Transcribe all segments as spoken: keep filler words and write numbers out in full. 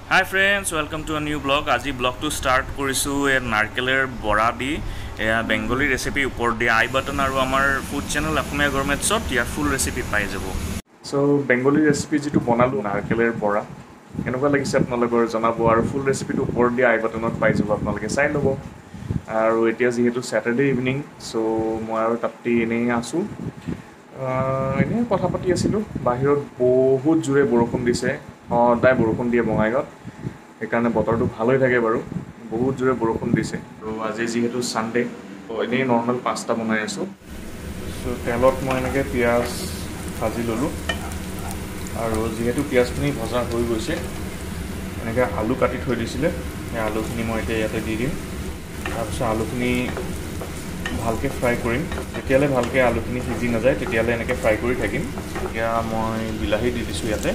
Hi friends, welcome to a new blog. Aji blog to start korisu e Narkeler Bora di e Bengali recipe upor di I button aru amar food channel Assamese gourmet shop ya full recipe pai jabo. So Bengali recipe jitu bonalu Narkeler Bora kenuka lagise apnalogor janabo aru full recipe tu upor di I button ot pai jabo apnaloge sai lobo. Aru etia jehetu Saturday evening so moi aru Tapti ene asu ene kotha pati asilu bahirot bahut jure borokhun dise সদায় বৰষুণ দিয়ে বঙাইগাঁৱত সেইকাৰণে বতৰটো ভাল হৈ থাকে বাৰু বহুত জোৰে বৰষুণ দিছে তো আজি যেহেতু সানডে তো এনেই নৰ্মেল পাস্তা বনাই আছো তো তেলত মই এনেকৈ পিঁয়াজ ভাজি ল'লোঁ আৰু যেহেতু পিঁয়াজখিনি ভজা হৈ গৈছে এনেকৈ আলু কাটি থৈ দিছিলে সেই আলুখিনি মই এতিয়া ইয়াতে দি দিম তাৰপিছত আলুখিনি ভালকৈ ফ্ৰাই কৰিম যেতিয়ালৈ ভালকৈ আলুখিনি সিজি নাযায় তেতিয়ালৈ এনেকৈ ফ্ৰাই কৰি থাকিম এতিয়া মই বিলাহী দি দিছোঁ ইয়াতে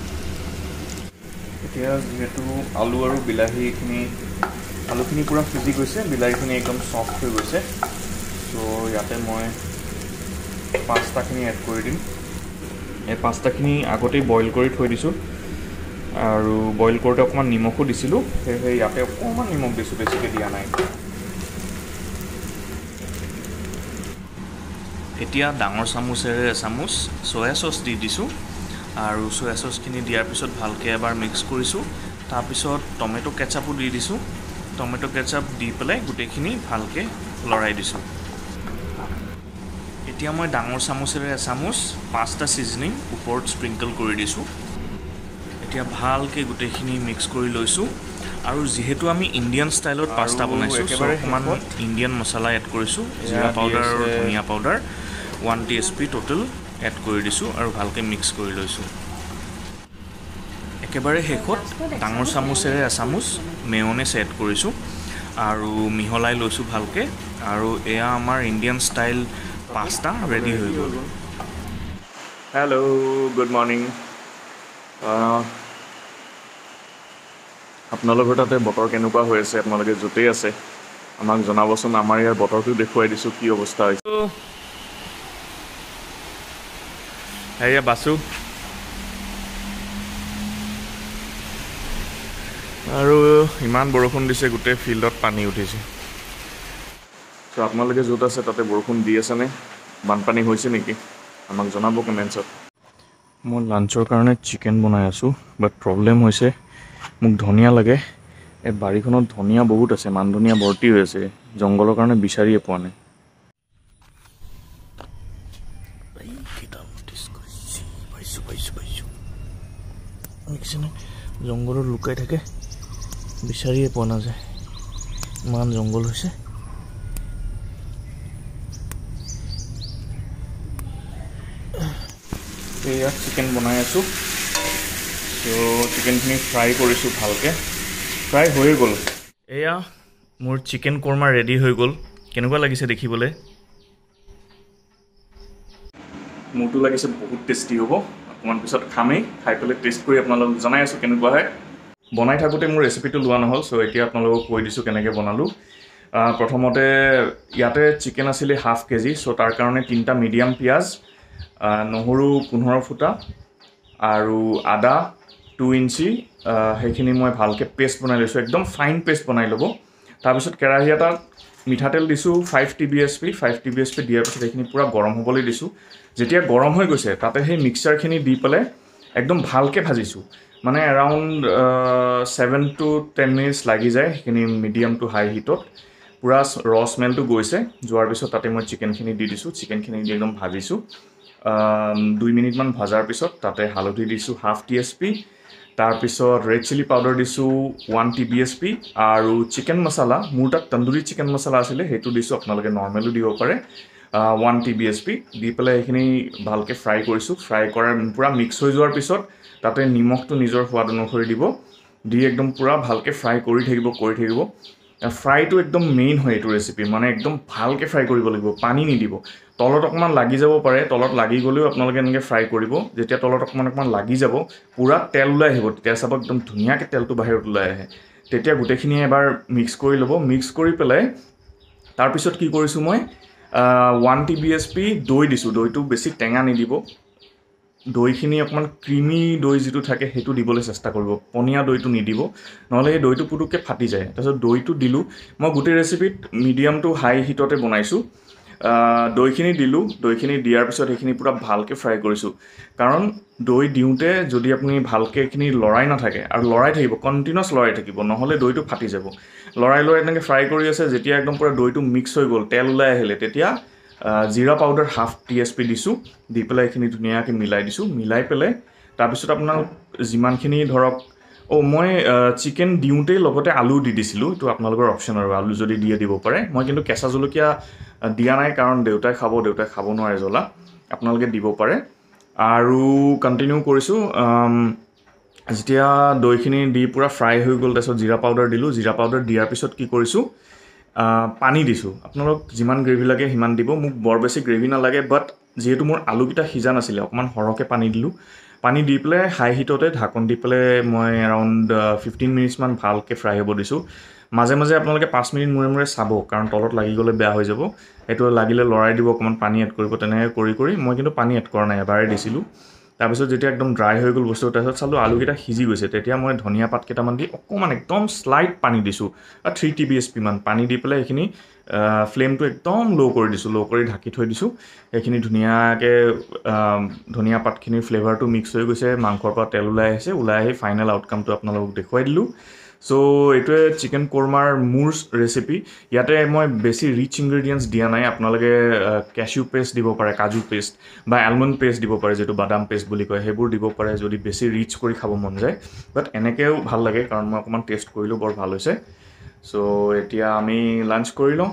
এতিয়া যেহেতু আলু আৰু বিলাহীখিনি আলুখিনি পুৰা সিজি গৈছে বিলাহীখিনি একদম সফট হৈ গৈছে তো ইয়াতে মই পাস্তাখিনি এড কৰি দিম এই পাস্তাখিনি আগতেই বইল কৰি থৈ দিছোঁ আৰু বইল কৰোঁতে অকণমান নিমখো দিছিলোঁ সেয়েহে ইয়াতে অকণমান নিমখ দিছোঁ বেছিকৈ দিয়া নাই এতিয়া ডাঙৰ চামুচেৰে এচামুচ চয়া চচ দি দিছোঁ আৰু সোয়া সসখিনি দিয়াৰ পিছত ভালকৈ এবাৰ মিক্স কৰিছোঁ তাৰপিছত টমেটো কেচাপো দি দিছোঁ টমেটো কেচাপ দি পেলাই গুটেইখিনি ভালকৈ লৰাই দিছোঁ এতিয়া মই ডাঙৰ চামুচেৰে এচামুচ পাস্তা সিজনিং ওপৰত স্প্ৰিংকল কৰি দিছোঁ এতিয়া ভালকৈ গুটেইখিনি মিক্স কৰি লৈছোঁ আৰু যেহেতু আমি ইণ্ডিয়ান ষ্টাইলত পাস্তা বনাইছোঁ একেবাৰে অকণমান ইণ্ডিয়ান মছলা এড কৰিছোঁ জিৰা পাউডাৰ আৰু ধনিয়া powder one T S P total add কৰি দিছোঁ আৰু ভালকৈ মিক্স কৰি লৈছোঁ একেবাৰে শেষত ডাঙৰ চামুচেৰে এচামুচ মেয়নেছ এড কৰিছোঁ আৰু মিহলাই লৈছোঁ ভালকৈ আৰু এয়া আমাৰ ইণ্ডিয়ান ষ্টাইল পাস্তা ৰেডি হৈ গ'ল হেল্ল' গুড মৰ্ণিং আপোনালোকৰ তাতে বতৰ কেনেকুৱা হৈ আছে আপোনালোকে য'তেই আছে আমাক জনাবচোন আমাৰ ইয়াৰ বতৰটো দেখুৱাই দিছোঁ কি অৱস্থা হৈছে এয়া বাছু আৰু ইমান বৰষুণ দিছে গোটেই ফিল্ডত পানী উঠিছে তো আপোনালোকে য'ত আছে তাতে বৰষুণ দি আছেনে বানপানী হৈছে নেকি আমাক জনাব কমেণ্টছত মই লাঞ্চৰ কাৰণে চিকেন বনাই আছোঁ বাট প্ৰব্লেম হৈছে মোক ধনিয়া লাগে এই বাৰীখনত ধনিয়া বহুত আছে মান ধনিয়া ভৰ্তি হৈ আছে জংঘলৰ কাৰণে বিচাৰিয়ে পোৱা নাই জংঘলত লুকাই থাকে বিচাৰিয়ে পোৱা নাযায় ইমান জংঘল হৈছে এয়া চিকেন বনাই আছোঁ তো চিকেনখিনি ফ্ৰাই কৰিছোঁ ভালকৈ ফ্ৰাই হৈ গ'ল এয়া মোৰ চিকেন কোৰ্মা ৰেডি হৈ গ'ল কেনেকুৱা লাগিছে দেখিবলৈ মোৰটো লাগিছে বহুত টেষ্টি হ'ব অকণমান পিছত খামেই খাই পেলাই টেষ্ট কৰি আপোনালোকক জনাই আছোঁ কেনেকুৱা হয় বনাই থাকোঁতে মোৰ ৰেচিপিটো লোৱা নহ'ল চ' এতিয়া আপোনালোকক কৈ দিছোঁ কেনেকৈ বনালোঁ প্ৰথমতে ইয়াতে চিকেন আছিলে হাফ কেজি চ' তাৰ কাৰণে তিনিটা মিডিয়াম পিঁয়াজ নহৰু পোন্ধৰ ফুটা আৰু আদা টু ইঞ্চি সেইখিনি মই ভালকৈ পেষ্ট বনাই লৈছোঁ একদম ফাইন পেষ্ট বনাই ল'ব তাৰপিছত কেৰাহী এটাত মিঠাতেল দিছোঁ five T B S P five T B S P দিয়াৰ পিছত সেইখিনি পূৰা গৰম হ'বলৈ দিছোঁ যেতিয়া গৰম হৈ গৈছে তাতে সেই মিক্সাৰখিনি দি পেলাই একদম ভালকৈ ভাজিছোঁ মানে around seven to ten minutes লাগি যায় সেইখিনি মিডিয়াম টু হাই হিটত পূৰা ৰ স্মেলটো গৈছে যোৱাৰ পিছত তাতে মই চিকেনখিনি দি দিছোঁ চিকেনখিনি দি একদম ভাজিছোঁ দুই মিনিটমান ভজাৰ পিছত তাতে হালধি দিছোঁ হাফ টি এছ পি তাৰপিছত ৰেড চিলি পাউডাৰ দিছোঁ one T B S P আৰু চিকেন মছলা মোৰ তাত তন্দুৰী চিকেন মছলা আছিলে সেইটো দিছোঁ আপোনালোকে নৰ্মেলো দিব পাৰে one T B S P দি পেলাই সেইখিনি ভালকৈ ফ্ৰাই কৰিছোঁ ফ্ৰাই কৰাৰ পূৰা মিক্স হৈ যোৱাৰ পিছত তাতে নিমখটো নিজৰ সোৱাদ অনুসৰি দিব দি একদম পূৰা ভালকৈ ফ্ৰাই কৰি থাকিব কৰি থাকিব ফ্ৰাইটো একদম মেইন হয় এইটো ৰেচিপি মানে একদম ভালকৈ ফ্ৰাই কৰিব লাগিব পানী নিদিব তলত অকণমান লাগি যাব পাৰে তলত লাগি গ'লেও আপোনালোকে এনেকৈ ফ্ৰাই কৰিব যেতিয়া তলত অকণমান অকণমান লাগি যাব পূৰা তেল ওলাই আহিব তেতিয়া চাব একদম ধুনীয়াকৈ তেলটো বাহিৰত ওলাই আহে তেতিয়া গোটেইখিনি এবাৰ মিক্স কৰি ল'ব মিক্স কৰি পেলাই তাৰপিছত কি কৰিছোঁ মই one T B S P দৈ দিছোঁ দৈটো বেছি টেঙা নিদিব দৈখিনি অকণমান ক্ৰিমি দৈ যিটো থাকে সেইটো দিবলৈ চেষ্টা কৰিব, পনীয়া দৈটো নিদিব, নহ'লে সেই দৈটো পুটুককৈ ফাটি যায়। তাৰপিছত দৈটো দিলোঁ, মই গোটেই ৰেচিপিত মিডিয়াম টু হাই হিটতে বনাইছোঁ। দৈখিনি দিলোঁ, দৈখিনি দিয়াৰ পিছত সেইখিনি পূৰা ভালকৈ ফ্ৰাই কৰিছোঁ। কাৰণ দৈ দিওঁতে যদি আপুনি ভালকৈ এইখিনি লৰাই নাথাকে আৰু লৰাই থাকিব, কণ্টিনিউৱাছ লৰাই থাকিব, নহ'লে দৈটো ফাটি যাব। লৰাই লৰাই তেনেকৈ ফ্ৰাই কৰি আছে, যেতিয়া একদম পূৰা দৈটো মিক্স হৈ গ'ল, তেল ওলাই আহিলে, তেতিয়া জিৰা powder half T S P দিছোঁ, দি পেলাই এইখিনি ধুনীয়াকৈ মিলাই দিছোঁ। মিলাই পেলাই তাৰপিছত আপোনাক যিমানখিনি ধৰক, অঁ মই চিকেন দিওঁতেই লগতে আলু দি দিছিলোঁ, এইটো আপোনালোকৰ অপশ্যন আৰু আলু যদি দিয়ে দিব পাৰে। মই কিন্তু কেঁচা জলকীয়া দিয়া নাই, কাৰণ দেউতাই খাব, দেউতাই খাব নোৱাৰে জ্বলা, আপোনালোকে দিব পাৰে। আৰু কণ্টিনিউ কৰিছোঁ। যেতিয়া দৈখিনি দি পূৰা ফ্ৰাই হৈ গ'ল, তাৰপিছত জিৰা পাউডাৰ দিলোঁ, জিৰা পাউডাৰ দিয়াৰ পিছত কি কৰিছোঁ, পানী দিছোঁ। আপোনালোক যিমান গ্ৰেভি লাগে সিমান দিব, মোক বৰ বেছি গ্ৰেভি নালাগে, বাট যিহেতু মোৰ আলুকেইটা সিজা নাছিলে, অকণমান সৰহকৈ পানী দিলোঁ। পানী দি পেলাই হাই হিটতে ঢাকন দি পেলাই মই এৰাউণ্ড ফিফটিন মিনিটছমান ভালকৈ ফ্ৰাই হ'ব দিছোঁ। মাজে মাজে আপোনালোকে পাঁচ মিনিট মূৰে মূৰে চাব, কাৰণ তলত লাগি গ'লে বেয়া হৈ যাব। সেইটো লাগিলে লৰাই দিব, অকণমান পানী এড কৰিব, তেনেকৈ কৰি কৰি মই কিন্তু পানী এড কৰা নাই, এবাৰেই দিছিলোঁ। তাৰপিছত যেতিয়া একদম ড্ৰাই হৈ গ'ল বস্তু, তাৰপিছত চালোঁ আলুকেইটা সিজি গৈছে, তেতিয়া মই ধনিয়া পাত কেইটামান দি অকণমান একদম শ্লাইট পানী দিছোঁ, three T B S P মান পানী দি পেলাই সেইখিনি ফ্লেমটো একদম ল' কৰি দিছোঁ, ল' কৰি ঢাকি থৈ দিছোঁ। সেইখিনি ধুনীয়াকৈ ধনিয়া পাতখিনিৰ ফ্লেভাৰটো মিক্স হৈ গৈছে, মাংসৰ পৰা তেল ওলাই আহিছে, ওলাই আহি ফাইনেল আউটকামটো আপোনালোকক দেখুৱাই দিলোঁ। চ' এইটোৱে চিকেন কোৰমাৰ মোৰ ৰেচিপি। ইয়াতে মই বেছি ৰিচ ইনগ্ৰেডিয়েণ্টছ দিয়া নাই, আপোনালোকে কেচিউ পেষ্ট দিব পাৰে, কাজু পেষ্ট বা এলমণ্ড পেষ্ট দিব পাৰে, যিটো বাদাম পেষ্ট বুলি কয়, সেইবোৰ দিব পাৰে যদি বেছি ৰিচ কৰি খাব মন যায়। বাট এনেকৈও ভাল লাগে, কাৰণ মই অকণমান টেষ্ট কৰিলোঁ, বৰ ভাল হৈছে। চ' এতিয়া আমি লাঞ্চ কৰি লওঁ।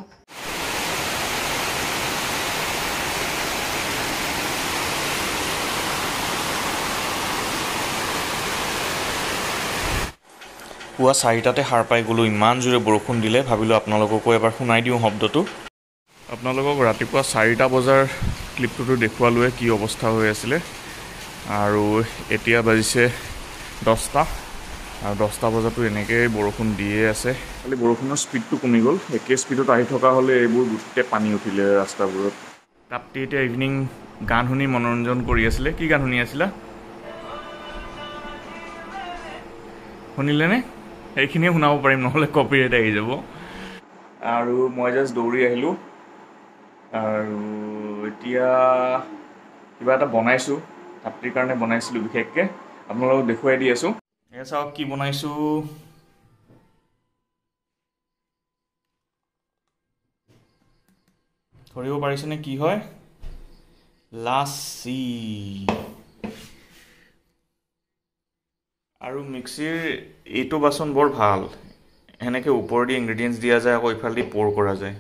পুৱা চাৰিটাতে সাৰ পাই গ'লোঁ, ইমান জোৰে বৰষুণ দিলে, ভাবিলোঁ আপোনালোককো এবাৰ শুনাই দিওঁ শব্দটো। আপোনালোকক ৰাতিপুৱা চাৰিটা বজাৰ ক্লিপটোতো দেখুৱালোৱে কি অৱস্থা হৈ আছিলে, আৰু এতিয়া বাজিছে দহটা, আৰু দহটা বজাতো এনেকৈ বৰষুণ দিয়ে আছে। খালি বৰষুণৰ স্পীডটো কমি গ'ল, একে স্পীডত আহি থকা হ'লে এইবোৰ গোটেই পানী উঠিলে ৰাস্তাবোৰত। তাপ্তি এতিয়া ইভিনিং গান শুনি মনোৰঞ্জন কৰি আছিলে। কি গান শুনি আছিলা? শুনিলেনে? সেইখিনিয়ে শুনাব পাৰিম, নহ'লে কপিৰাইট আহি যাব। আৰু মই জাষ্ট দৌৰি আহিলোঁ, আৰু এতিয়া কিবা এটা বনাইছোঁ, তাপ্তিৰ কাৰণে বনাইছিলোঁ বিশেষকৈ, আপোনালোকক দেখুৱাই দি আছোঁ। এয়া চাওক কি বনাইছোঁ। ধৰিব পাৰিছেনে কি হয়? লাচি। আৰু মিক্সিৰ এইটো বাচন বৰ ভাল, সেনেকৈ ওপৰেদি ইনগ্ৰেডিয়েণ্টছ দিয়া যায়, আকৌ ইফালেদি প'ৰ কৰা যায়।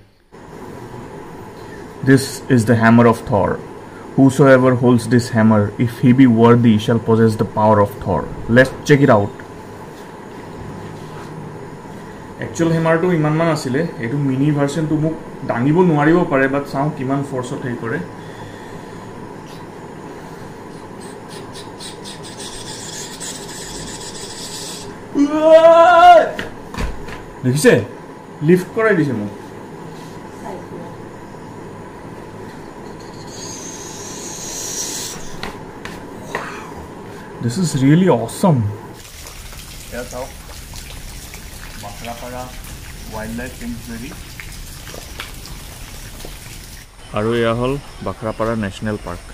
This is the hammer of Thor. Whosoever holds this hammer, if he be worthy, shall possess the power of Thor. Let's check it out. Actual হেমাৰটো ইমানমান আছিলে, এইটো মিনি ভাৰ্চনটো মোক দাঙিব নোৱাৰিব পাৰে, বাট চাওঁ কিমান ফ'ৰ্চত হেৰি কৰে। দেখিছে, লিফ্ট কৰাই দিছে মোক। This is really awesome. এয়া চাওক, বাখৰাপাৰা ৱাইল্ড লাইফ চেঞ্চুৰী, আৰু এয়া হ'ল বাখৰাপাৰা নেশ্যনেল পাৰ্ক।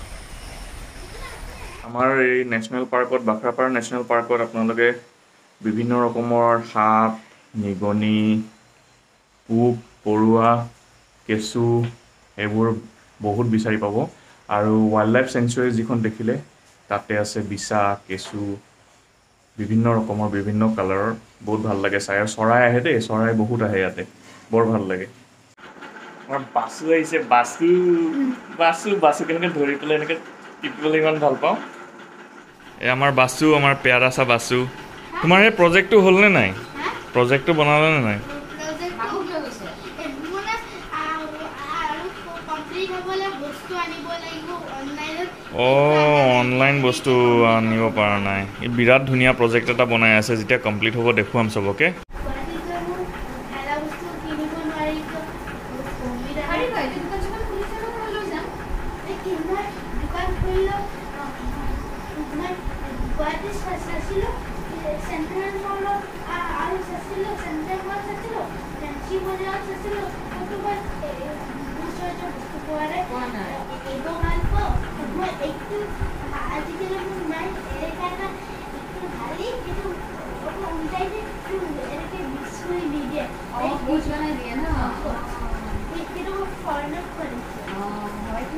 আমাৰ এই নেশ্যনেল পাৰ্কত, বাখৰাপাৰা নেশ্যনেল পাৰ্কত আপোনালোকে বিভিন্ন ৰকমৰ সাপ, নিগনি, পোক, পৰুৱা, কেঁচু, এইবোৰ বহুত বিচাৰি পাব। আৰু ৱাইল্ড লাইফ চেঞ্চুৰী যিখন দেখিলে, তাতে আছে বিছা, কেঁচু, বিভিন্ন ৰকমৰ, বিভিন্ন কালাৰৰ, বহুত ভাল লাগে চাই। আৰু চৰাই আহে দেই, চৰাই বহুত আহে ইয়াতে, বৰ ভাল লাগে। আমাৰ বাছু আহিছে, বাছু বাছু বাছু কেনেকৈ ধৰি পেলাই এনেকৈ টিপিবলৈ ইমান ভাল পাওঁ। এই আমাৰ বাছু, আমাৰ পেয়াৰাচা বাছু। তোমাৰ এই প্ৰজেক্টটো হ'লনে নাই? প্ৰজেক্টটো বনালে নে নাই? অঁ, অনলাইন বস্তু আনিব পৰা নাই। এই বিৰাট ধুনীয়া প্ৰজেক্ট এটা বনাই আছে, যেতিয়া কমপ্লিট হ'ব দেখুৱাম চবকে। আৰু চাইছিলো চেণ্টাৰ মই চাইছিলো ফেঞ্চি বজাৰত চাইছিলো ক'ৰবাত ওচৰতে বস্তু পোৱা নাই পোৱা নাই এইটো ভাল পাওঁ মই এইটো আজিকালি মোৰ নাই এনেকুৱা এটা এইটো ভালেই কিন্তু উল্টাই যে এনেকৈ মিক্স কৰি নিদিয়ে বুজ বনাই দিয়ে ন কিন্তু মই ফৰেনত কৰিছোঁ হয়তো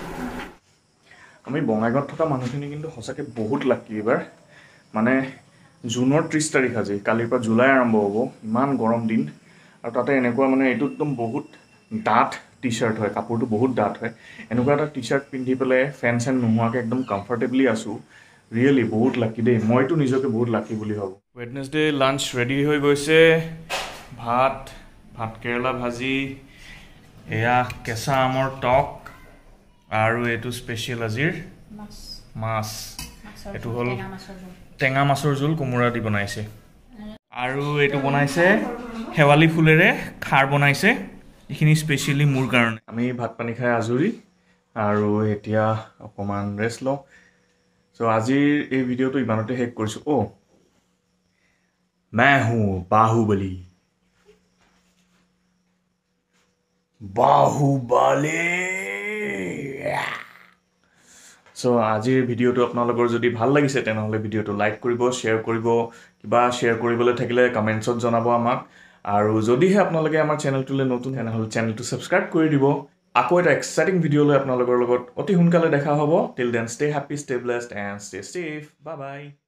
আমি বঙাইগাঁৱত থকা মানুহখিনি কিন্তু সঁচাকৈ বহুত লাকি এইবাৰ মানে জুনৰ ত্ৰিছ তাৰিখ আজি কালিৰ পৰা জুলাই আৰম্ভ হ'ব ইমান গৰম দিন আৰু তাতে এনেকুৱা মানে এইটো একদম বহুত ডাঠ টি চাৰ্ট হয় কাপোৰটো বহুত ডাঠ হয় এনেকুৱা এটা টি চাৰ্ট পিন্ধি পেলাই ফেন চেন নোহোৱাকৈ একদম কমফৰ্টেবলি আছোঁ ৰিয়েলি বহুত লাকি দেই মইতো নিজকে বহুত লাকি বুলি ভাবোঁ ৱেডনেছডে লাঞ্চ ৰেডি হৈ গৈছে ভাত ভাত কেৰেলা ভাজি এয়া কেঁচা আমৰ টক আৰু এইটো স্পেচিয়েল আজিৰ মাছ এইটো হ'ল টেঙা মাছৰ জোল কোমোৰা দি বনাইছে আৰু এইটো বনাইছে শেৱালি ফুলেৰে খাৰ বনাইছে এইখিনি স্পেচিয়েলি মোৰ কাৰণে আমি ভাত পানী খাই আজৰি আৰু এতিয়া অকণমান ৰেষ্ট লওঁ চ' আজিৰ এই ভিডিঅ'টো ইমানতে শেষ কৰিছোঁ অ' मैं हूँ बाहुबली बाहुबली চ' আজিৰ ভিডিঅ'টো আপোনালোকৰ যদি ভাল লাগিছে তেনেহ'লে ভিডিঅ'টো লাইক কৰিব শ্বেয়াৰ কৰিব কিবা শ্বেয়াৰ কৰিবলৈ থাকিলে কমেণ্টছত জনাব আমাক আৰু যদিহে আপোনালোকে আমাৰ চেনেলটোলৈ নতুন তেনেহ'লে চেনেলটো ছাবস্ক্ৰাইব কৰি দিব আকৌ এটা এক্সাইটিং ভিডিঅ' লৈ আপোনালোকৰ লগত অতি সোনকালে দেখা হ'ব till then stay happy stay blessed and stay safe bye by